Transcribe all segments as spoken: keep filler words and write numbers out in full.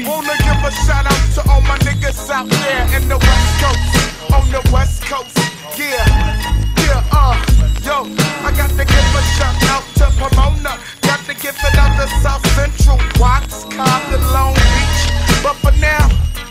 Wanna give a shout out to all my niggas out there in the West Coast, on the West Coast. Yeah, yeah, uh, yo, I got to give a shout out to Pomona. Got to give it out to South Central, Watts, Compton, Long Beach. But for now,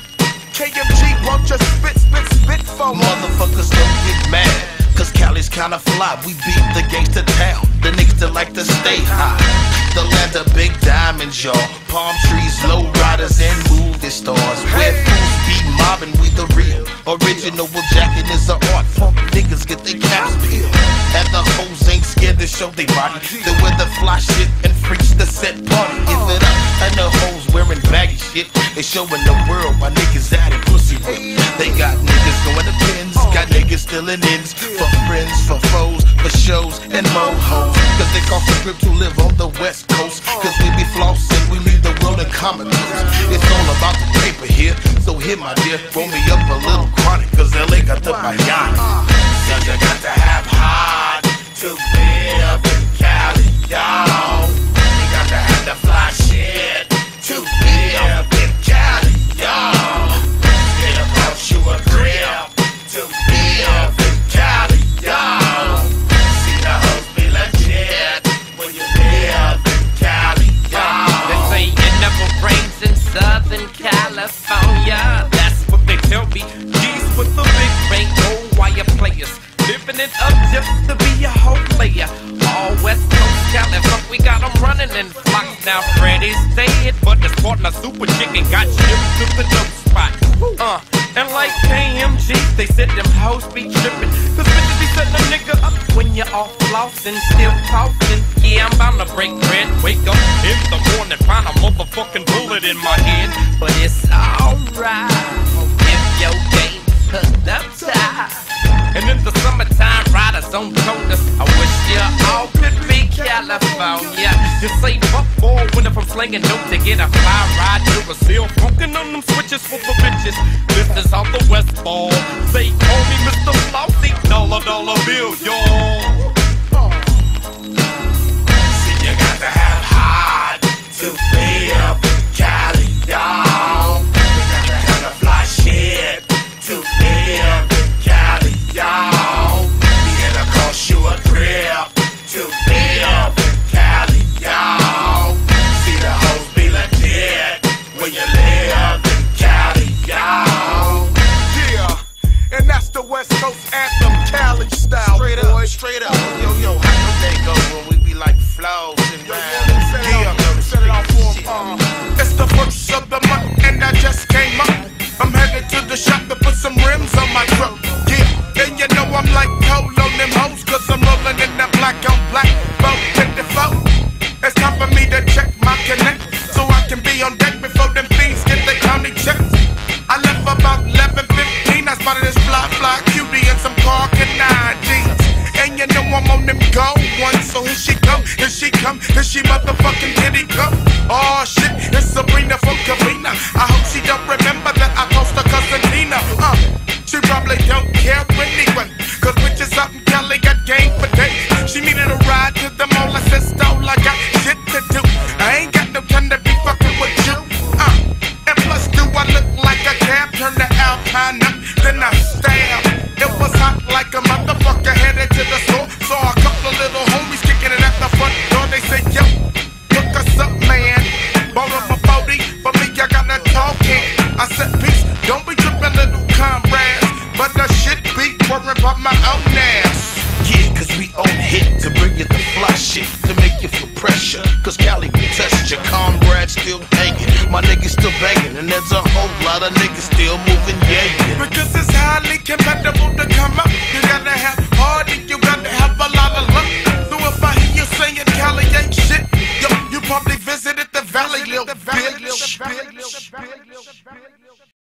K M G, won't you spit, spit, spit for me? Motherfuckers don't get mad, cause Cali's kinda fly. We beat the gangsta town, the niggas that like to stay high. The land of big diamonds, y'all. Palm trees, low riders, and movie stars. Where fools be mobbing, we the real. Original jacking is an art form. Niggas get their caps peeled. And the hoes ain't scared to show they body. They wear the fly shit and freaks the set party. Give it up, and the hoes wearing baggy shit. They showing the world why niggas out in pussy whip. They got niggas going to pins, got niggas stealing ends. For friends, for foes, for shows, and more hoes. Cause they cost a grip to live on the West Coast. Cause we be flossing, we leave the world in comatose. It's all about the paper here, so here my dear, roll me up a little chronic. Cause L A got the Miami. So you got to have heart to live in Cali, y'all. You got to have the fly shit to live in Cali, y'all. It'll cost you a grip to live in Cali, y'all. See the hoes be legit when you live in Cali, y'all. They say it never rains in Southern California. That's what they tell me. G's with the big rain, gold wire players. Living it up just to be a whole player. All West Coast Cali, fuck, we got them running in flocks. Now Freddy's dead, but the partner super chicken got shipped to the dope spot. Uh, and like K M G, they said them hoes be trippin'. Cause bitches be setting a nigga up when you're off flossing, still talking. Yeah, I'm bound to break bread. Wake up in the morning, find a motherfucking bullet in my head. But it's alright if your game's hooked up tight. And in the summertime, riders on shoulders. I wish you all could be California. Just say fuck boy when if I'm slinging dope to get a fly ride to Brazil. Funkin' on them switches for the bitches. This is all the West Ball. Say, call me Mister Flossy, dollar dollar bill, y'all. See, you got to have heart to live in Cali, y'all. You got to have the fly shit to live in Cali, y'all. It'll cost you a grip to live in Cali, y'all. See the hoes be legit when you live in Cali, y'all. Yeah, and that's the West Coast anthem, Cali style. Straight up, boy, straight up. Yo, yo, how your day go when we be like flows and round? Yeah, set it off for him. Uh, it's the first of the month, and I just came up. I'm headed to the shop to put some rims on my truck. Yeah, and you know I'm like cold on them hoes, cause I'm rolling in that black on black boat fifty-four. It's time for me to check my connect, so I can be on deck before them fiends get their county checks. I left about eleven fifteen, I spotted this fly fly cutie and some car canine jeans. And you know I'm on them gold ones, so here she come, here she come, here she motherfucking kitty come. Oh shit, it's Sabrina from Kalifornia. I hope she don't remember that I tossed her cousin Tina. Uh, she probably don't care anyway, cause bitches out in Cali got game for days. She needed a ride to the mall, I said stole, I got shit to do. I ain't got no time to be fucking with you. Uh, and plus do I look like a cab, turn the Alpine up, then I stab. It was hot like a motherfucker headed to the store. Saw a couple of little homies kicking it at the front door. They say, yo, hook us up, man. Borrow my forty, for me I got that tall can. I said, peace, don't be tripping little comrades, but the shit be worrying about my own ass. Yeah, cause we on hit to bring you the fly shit, to make you feel pressure. Cause Cali can test your comrades still hanging, my niggas still banging, and there's a whole lot of niggas still moving, yeah, yeah. Because it's highly compatible to come up. You gotta have hard and you gotta have a lot of luck. So if I hear you saying Cali ain't shit, yo, you probably visited the valley, little bitch.